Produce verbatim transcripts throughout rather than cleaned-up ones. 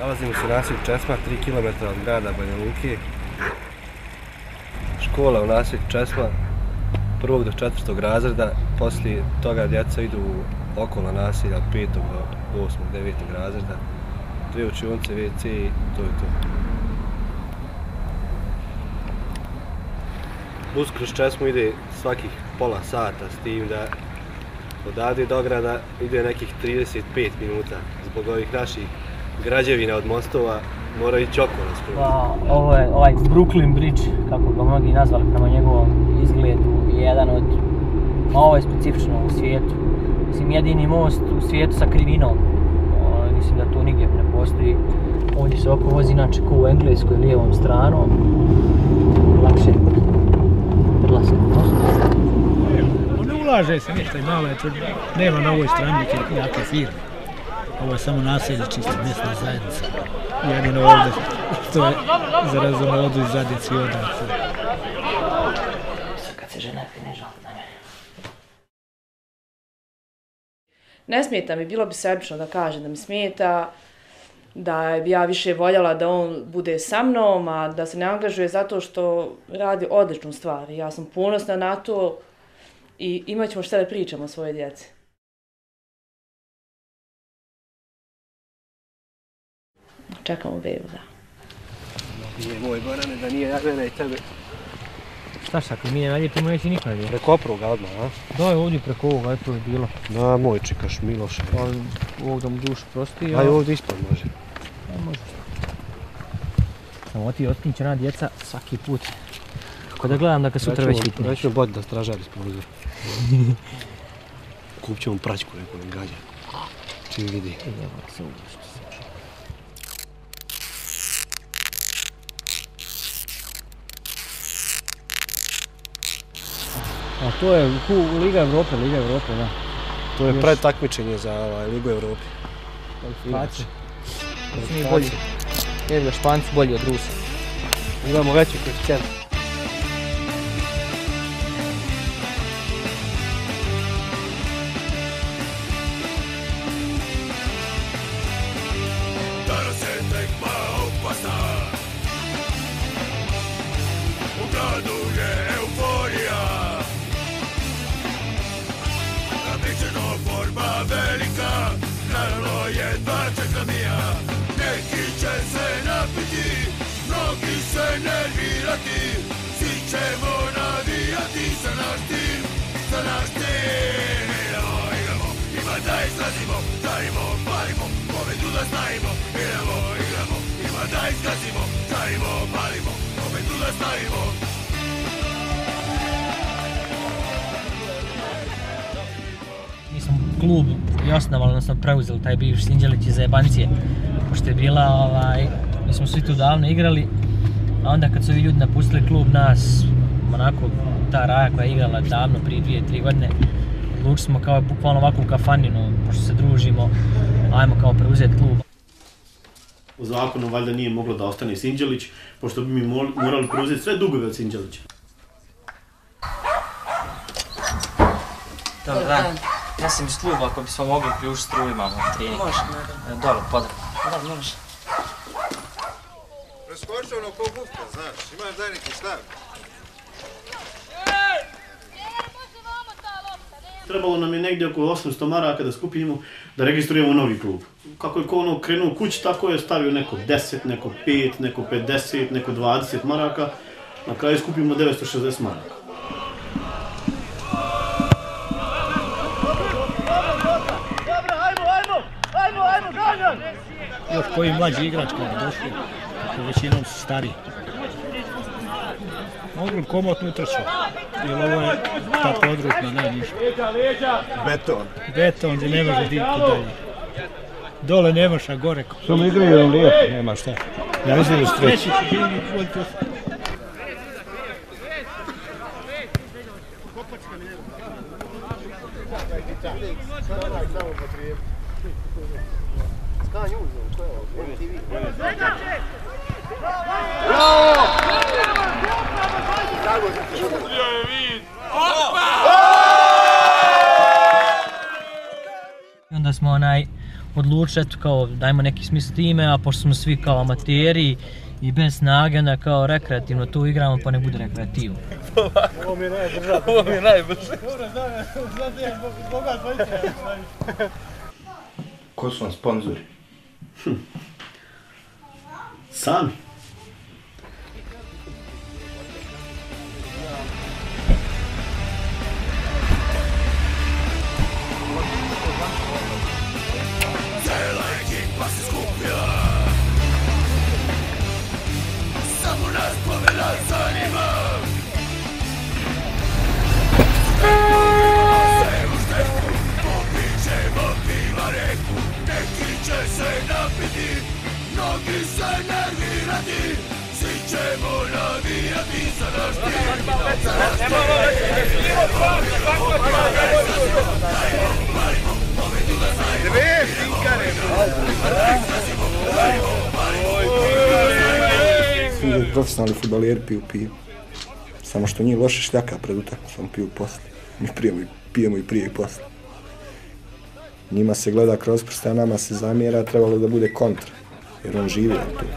Nalazimo se u naselju Česma, tri kilometra od grada Banja Luke. Škola u naselju Česma, prvog do četvrtog razreda, poslije toga djeca idu okolo naselja od petog do osmog, devetog razreda. Dve učionice, ve ce i to je to. Bus kroz Česmu ide svakih pola sata, s tim da odavde do grada ide nekih trideset pet minuta. Zbog ovih naših građevina od mostova mora ići okolo skoro. Pa, ovo je ovaj Brooklyn Bridge, kako ga mnogi nazvali prema njegovom izgledu, je jedan od, ma ovo je specifično u svijetu. Mislim, jedini most u svijetu sa krivinom. O, mislim da to nigdje ne postoji. Ovdje se oko vozi inače ko u Engleskoj lijevom stranom. Lakše prelaske mostu. Ne ulaže se ništa i malo je to, nema na ovoj strani neke jake firme. Ovo je samo naselje, čisto mjesna zajednica. Jedino ovdje što je za razonodu i zadnici i odaci. Sad kad se žena ne žali na mene. Ne smeta mi, bilo bi sebično da kažem da mi smeta, da bi ja više voljela da on bude sa mnom, a da se ne angažuje zato što radi odličnu stvar. Ja sam ponosna na to i imat ćemo šta da pričamo o svoje djeci. Čekamo bebu, da. Nije moj Gorane, da nije ja, mene i tebe. Šta šta, ako mi ne naljepimo, neće niko naljepiti. Preko opruga odmah, a? Da, je ovdje preko ovoga, je to je bilo. Da, moj čikaš Miloše. Pa ovog da mu dušu prosti. Aj, ovdje ispod može. A može. Samo ti otkrić će ona djeca svaki put. Kako da gledam da ga sutra već vidite. Rećemo bodi da stražari s prozor. Kupit ćemo praćku neku ne gađa. Čim vidi. Evo se uvišti. A to je Liga Evrope, Liga Evrope, da. To je predtakmičenje za ovaj, Ligu Evrope. Kvalifikacije. Nije bolji. Jer da Španci bolji od Rusa. Imamo veći koeficijent. Danas je tekma opasna. U gradu je euforija. Napričeno borba velika, naravno jedva čeka mija. Neki će se napiti, mnogi se nervirati. Svi ćemo navijati za naš tim, za naš tim. Igramo, igramo, ima da izlazimo, žarimo, palimo, pobedu da stavimo. Igramo, igramo, ima da izlazimo, žarimo, palimo, pobedu da stavimo. Mi smo klub i osnovali, odnosno preuzeli taj bivši Sinđelić iz Jebancije. Pošto je bila, ovaj, mi smo svi tu davno igrali, a onda kad su ovi ljudi napustili klub nas, onako, ta Raja koja je igrala davno, prije dvije, tri godine, odlučili smo kao bukvalno ovako u kafaninu, pošto se družimo, ajmo kao preuzeti klub. U zakonu valjda nije moglo da ostane Sinđelić, pošto bi mi morali preuzeti sve dugove od Sinđelića. Dobar dan. Ja sam iz kluba, ako bismo mogli priušiti struju, imamo trening. Može, naravno. Dobro, podam. Da, može. Preskoči ono ko bufka, znaš, imaš daj neki štab. Trebalo nam je negdje oko osamsto maraka da skupimo, da registrujemo novi klub. Kako je ko ono krenuo kući, tako je stavio neko deset, neko pet, neko pedeset, neko dvadeset maraka. Na kraju skupimo devetsto šezdeset maraka. Još koji mlađi igrač kada je došli, većinom su stariji. Mogli komotno trču, jer ovo je ta područna najniža. Beton. Beton gdje ne može diviti dalje. Dole ne može, a gore. Samo igraju on lijepo, nema šta. Ja mislim da su treći. I onda smo onaj odlučili, eto kao dajmo neki smisl time, a pošto smo svi kao amateri i bez snage, onda kao rekreativno tu igramo, pa ne bude rekreativu. Ovo mi je najbrže. Ovo mi je najbrže. Dobro, znam da je bogat dvojice. Ko su vam sponzori? Sami. Cela ekipa se skupila, samo nas pobjeda zanima. Se u šteku, popit ćemo piva reku, neki će se napiti, mnogi se nervirati, svi ćemo navijati za naš tim. Za naš tim, dajmo, parimo, pobedu da znajmo. Svi profesionalni fudbalijeri piju pivo. Samo što njih loše šljaka pred utakmicom piju poslije. Mi pijemo, pijemo i prije i poslije. Njima se gleda kroz prste, a nama se zamjera, trebalo da bude kontra. Jer on živi na tu.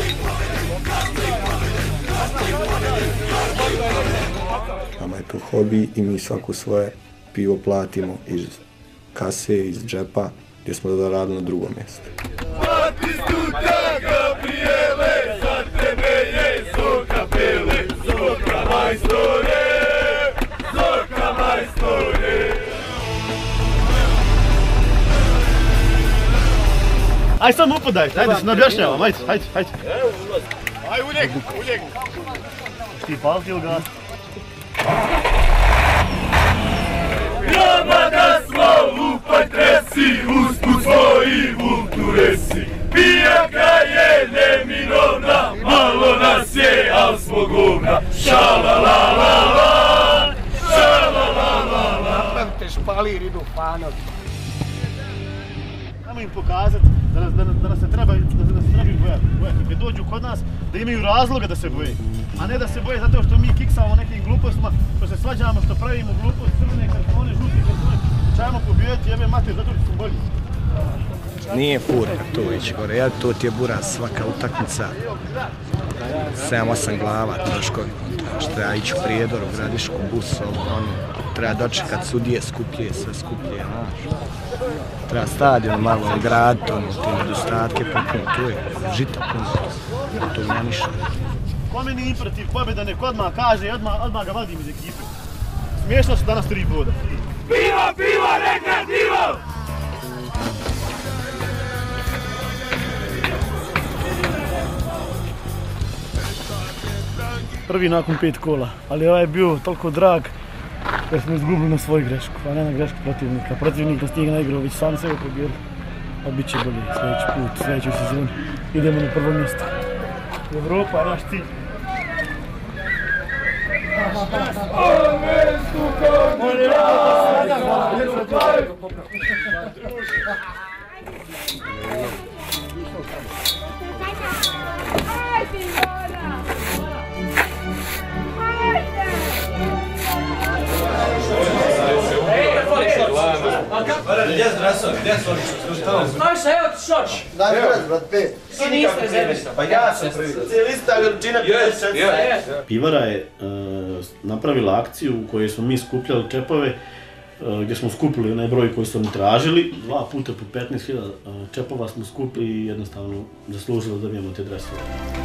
Nama je to hobi i mi svako svoje pivo platimo iz kase, iz džepa, gdje smo da radili na drugom mjestu. Aj sam upadajte, ajde se nabjašnjavam, ajde, ajde, ajde. Aj u njeg, u njeg. Ti palti ili gas? Nama da smo u patresi, usput svoji vulturesi. Pijaka je neminovna, malo nas je, al smo govna. Šalalalala, šalalalala. Napravite špalir, idu fanovi. Ajmo im pokazati da nas, da, da nas se treba, da nas trebaju bojati, bojati. Kad dođu kod nas, da imaju razloga da se boje. A ne da se boje zato što mi kiksamo nekim glupostima, što se svađamo, što pravimo glupost, crvene kartone, žuti kartone. Čajmo pobijeti, jebe mater, zato što su bolji. Nije fura to ići gore, ja to ti je buraz svaka utakmica. sedam osam glava troškovi, što ja ići u Prijedor, u Gradišku, busom, ono, treba dočekat sudije, skuplje, sve skuplje, znaš. Treba stadion malo graditi, ono, te nedostatke potpuno, to je žita puno, to nema ništa. Kome nije protiv pobjeda, nek odmah kaže i odmah, odmah ga vadim iz ekipe. Smiješno su danas tri boda. Piva, piva, rekreativo! Prvi nakon pet kola, ali ovaj je bio toliko drag jer smo izgubili na svoju grešku, a ne na grešku protivnika. Protivnik nas nije naigrao, već sam sebe pobijeli, a bit će bolje sljedeći put, sljedeću sezonu. Idemo na prvo mjesto. Evropa je naš cilj. Znaš šta, evo ti šoć. Daj mi raz, brat, pet. Ti niste rezervista. Pa ja sam prvi. Cijelista veličina pedeset četiri. Pivara je uh, napravila akciju u kojoj smo mi skupljali čepove, uh, gdje smo skupili onaj broj koji su oni tražili. Dva puta po petnaest hiljada uh, čepova smo skupili i jednostavno zaslužili da dobijemo te dresove.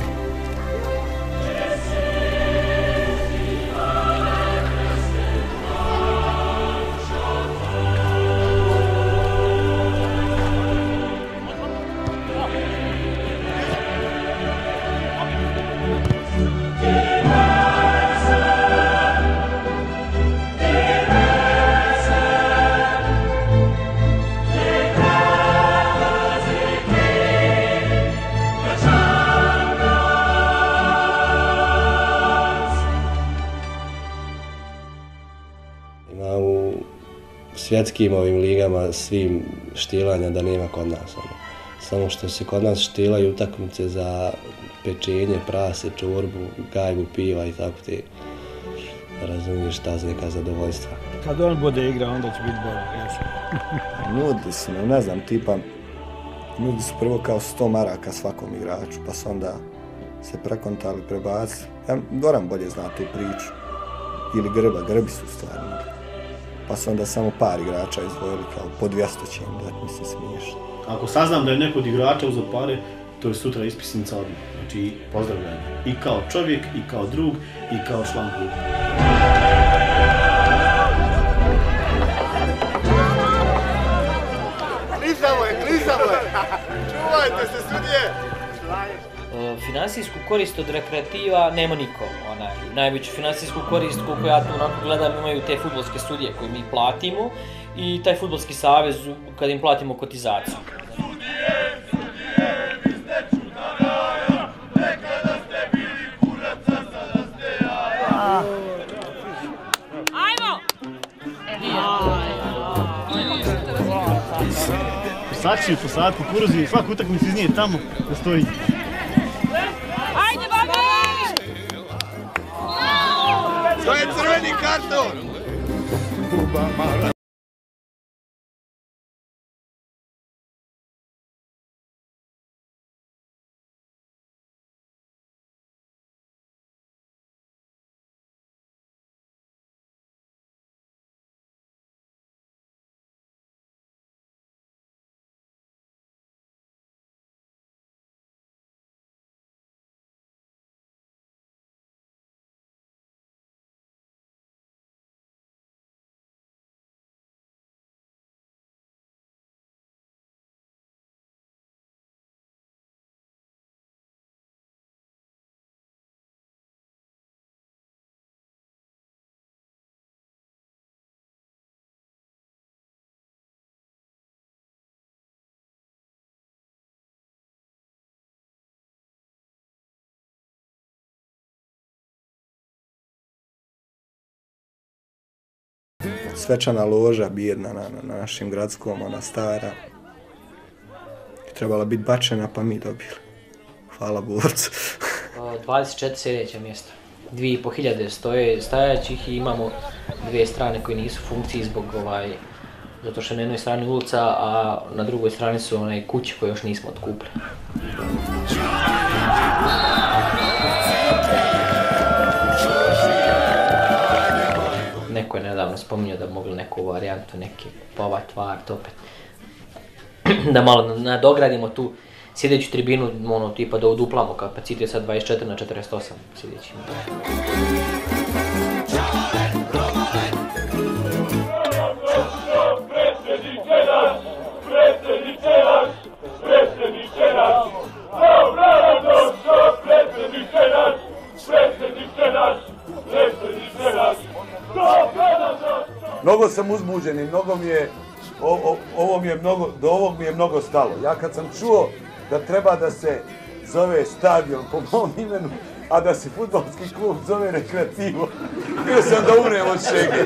Svjetskim ovim ligama, svim štilanja da nema kod nas. Ono. Samo što se kod nas štilaju utakmice za pečenje, prase, čorbu, gajbu, piva i tako te. Razumiješ, ta neka zadovoljstva. Kad on bude igra, onda će biti bolje, jasno. Nudi se, ne znam, tipa Nudi su prvo kao sto maraka svakom igraču, pa su onda se prekontali, prebacili. Ja, Goran bolje zna tu priču. Ili Grba, Grbi su stvarno. Pa su onda samo par igrača izdvojili kao po dvjesto će im dati, mislim, smiješno. Ako saznam da je neko od igrača uzeo pare, to je sutra ispisnica odmah. Znači, pozdravljam. I kao čovjek, i kao drug, i kao član kluba. Klizamo je, klizamo je! Čuvajte se, sudije! Finansijsku korist od rekreativa nema niko. Onaj, najveću finansijsku korist, koliko ja tu onako gledam, imaju te fudbalske studije koje mi platimo i taj fudbalski savez kad im platimo kotizaciju. Posači, posad, kukuruzi, svaku utakmicu iz nje tamo da stoji. Ajde, Babić! To je crveni karton! Svečana loža bijedna na, na, na našim gradskom, ona stara. Trebala biti bačena, pa mi dobili. Hvala borcu. dvadeset četiri sjedeća mjesta. Dvije i po hiljade stoje stajaćih i imamo dvije strane koje nisu u funkciji zbog ovaj, zato što na jednoj strani ulica, a na drugoj strani su onaj kuće koje još nismo otkupili. Neko je nedavno spominjao da bi mogli neku varijantu, neki povat, vart, opet. Da malo nadogradimo tu sjedeću tribinu, ono, tipa da uduplamo kapacitet sa dvadeset četiri na četrdeset osam sjedećim. Mnogo sam uzbuđen i mnogo mi je, o, o, ovo mi je mnogo, do ovog mi je mnogo stalo. Ja kad sam čuo da treba da se zove stadion po mom imenu, a da se fudbalski klub zove Rekreativo, bio sam da umrem od šege.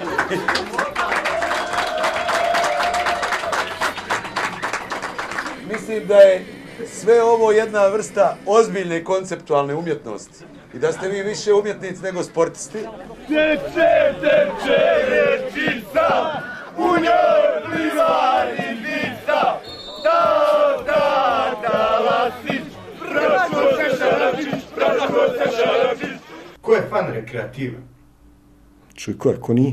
Mislim da je sve ovo jedna vrsta ozbiljne konceptualne umjetnosti. I da ste vi više umjetnici nego sportisti. Deče, deče, rečica, u njoj pliva ribica, da, da, da, lasić, braško se šaračić, braško se šaračić. Ko je fan Rekreative? Čuj, ko je, ko nije?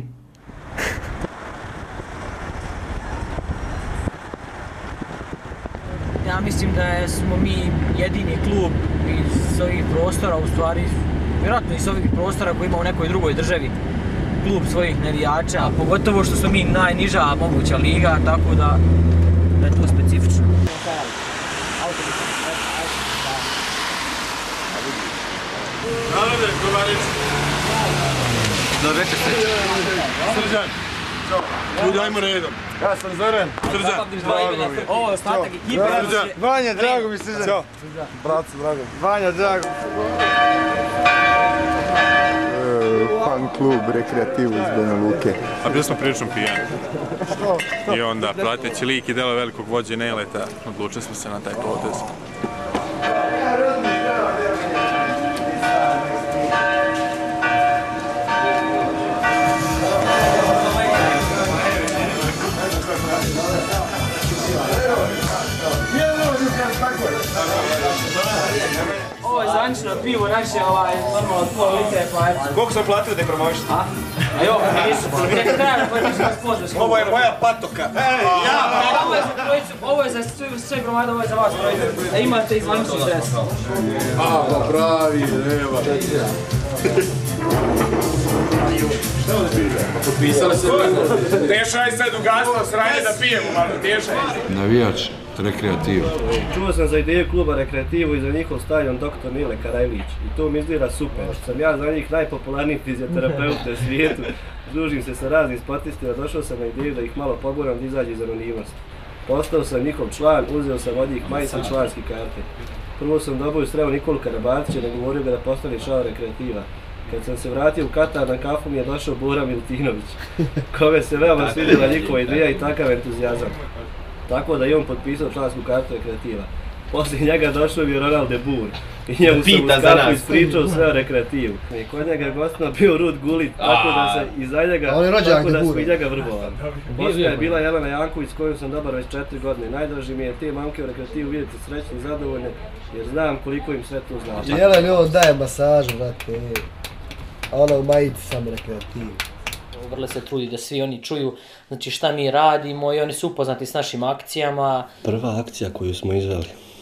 Ja mislim da smo mi jedini klub iz ovih prostora, u stvari, vjerojatno iz ovih prostora koji ima u nekoj drugoj državi, klub svojih navijača, a pogotovo što smo mi najniža moguća liga, tako da, da je to specifično. Nalade, Kovarić. Da, reče se. Srđan. Ljudi, ajmo redom. Ja sam Zoran. Srđan. Ovo je ostatak ekipe. Srđan. Vanja, drago mi Srđan. Ćao. Bracu, drago. Vanja, drago. Fan klub Rekreativu iz Banja Luke. A bili smo prilično pijani. I onda, prateći lik i delo velikog vođe Neleta, odlučili smo se na taj potez. Yeah! zvanično pivo naše, ovaj, normalno pol litre, pa eto. Koliko sam platio da je promoviš? A? A jo, nisu, neka treba pa nisu nas pozdrav. Ovo je moja patoka. Ej, ja! Ovo je za trojicu, ovo je za sve gromada, ovo je za vas trojicu. Da imate i zvanični dres. A, pravi, nema. Šta ovdje pide? Potpisali se. Teša je sad ugasno sranje da pijemo malo, Teša je. Navijač Rekreativa. Čuo sam za ideju kluba Rekreativu i za njihov stadion doktor Mile Karajlić. I to mi izgleda super. Sam ja za njih najpopularniji fizioterapeut na svijetu. Družim se sa raznim sportistima, došao sam na ideju da ih malo poguram da izađe iz anonimnosti. Postao sam njihov član, uzeo sam od njih majice i članske karte. Prvo sam dobio sreo Nikolu Karabatića, da govorio ga da postane član Rekreativa. Kad sam se vratio u Katar, na kafu mi je došao Bora Milutinović, kome se veoma svidjela njihova ideja i takav entuzijazam. Tako da je on potpisao člansku kartu Rekreativa. Poslije njega došao mi je Ronald de Boer i njemu sam u skapu ispričao sve o Rekreativu. I kod njega je gostima bio Rud Gulit, tako da se iza njega, tako da smo i njega vrbovali. Poslije je bila Jelena Janković s kojom sam dobar već četiri godine. Najdraži mi je te mamke u Rekreativu vidjeti srećni i zadovoljne, jer znam koliko im sve to znači. Jelena ovo daje masažu, brate. A ona u majici sam Rekreativu. Vrlo se trudi da svi oni čuju znači šta mi radimo i oni su upoznati s našim akcijama. Prva akcija koju smo izveli,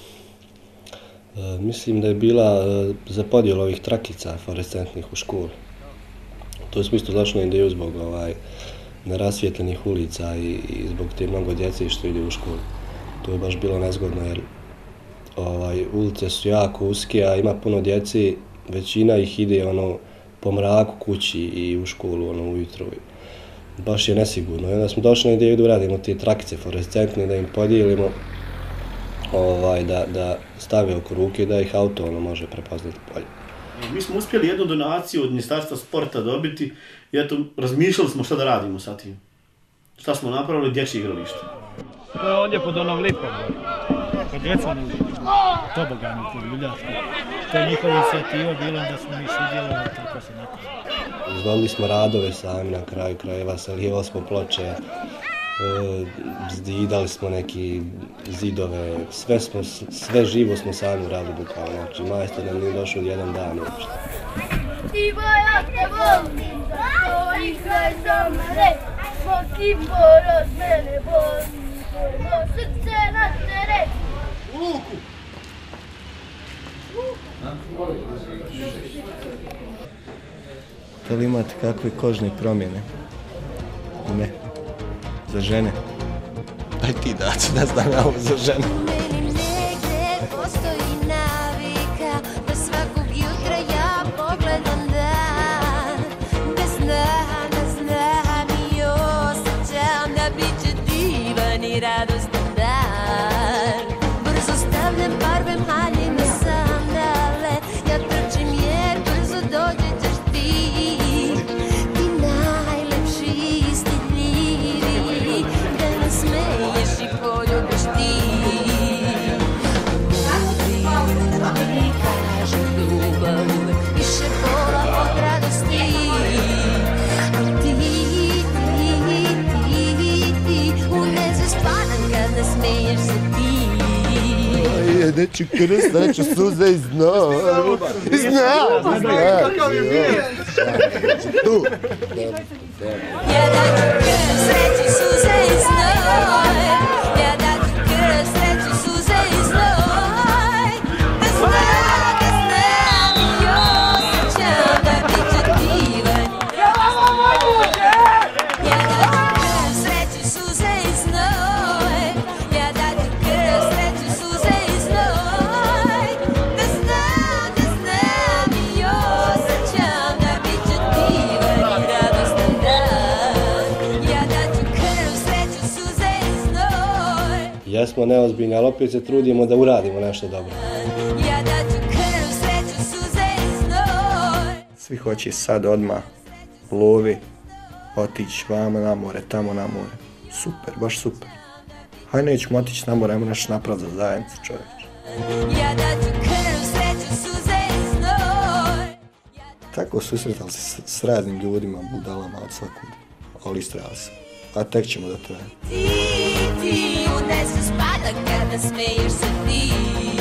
e, mislim da je bila e, za podjelu ovih trakica fluorescentnih u školu. To smo isto došli na ideju zbog ovaj, nerasvijetljenih ulica i, i zbog te mnogo djece što ide u školu. To je baš bilo nezgodno jer ovaj, ulice su jako uske, a ima puno djece, većina ih ide ono, po mraku kući i u školu ono, ujutro. Baš je nesigurno. I onda smo došli na ideju da uradimo te trakice fluorescentne, da im podijelimo, ovaj, da, da stave oko ruke i da ih auto ono, može prepoznati bolje. Mi smo uspjeli jednu donaciju od Ministarstva sporta dobiti i eto, razmišljali smo šta da radimo sa tim. Šta smo napravili, dječje igralište. To je ovdje pod onom lipom, kod djeca tobogani kod Ljuljačka. To je njihova inicijativa bila da smo mi sudjelovali, tako se napravili. Izvodili smo radove sami na kraju krajeva, salijevali smo ploče, e, zidali smo neki zidove, sve, smo, sve živo smo sami uradili bukvalno, znači majstor nam nije došao jedan dan uopšte. Ivo, ja te volim, zato igraj za mene, svaki poraz mene volim, tvojno srce na teren. U luku! Da li imate kakve kožne promjene? Ne. Za žene? Daj ti dac, ne znam ja ovo za žene. Postoji navika da svakog jutra ja pogledam dan. Da znam, da znam i osjećam da bit će divan i radostan dan. Brzo stavljam barve haljine sandale, ja trčim jer brzo dođe ćeš ti. Ti najlepši i stidljivi, da nas smeješ i poljubiš ti. Neću krst, neću suze i znoj. Znam, znam. Tu. Ja da ću krst, sreću, suze i znoj. Ja da ću krst, sreću, suze i znoj. Da znam, da znam i osjećam da bit će divan. Ja da ću krst, sreću, suze i znoj. Ja da ću krst, sreću, suze i znoj. Da znam, da znam i osjećam da bit će divan i radostan dan. Ja da ću krst, sreću, suze i znoj. Jesmo neozbiljni, ali opet se trudimo da uradimo nešto dobro. Ja da ću krst, sreću, suze i znoj. Svi hoće sad odmah lovi, otići vamo na more, tamo na more. Super, baš super. Hajde nećemo otići na more, ajmo nešto napraviti za zajednicu, čovječ. Ja da ću krst, sreću, suze i znoj. Tako susretali se s, s raznim ljudima, budalama od svakud, ali istrajali se. A tek ćemo da traje. Ti, ti, u nesu spada kada smeješ se ti.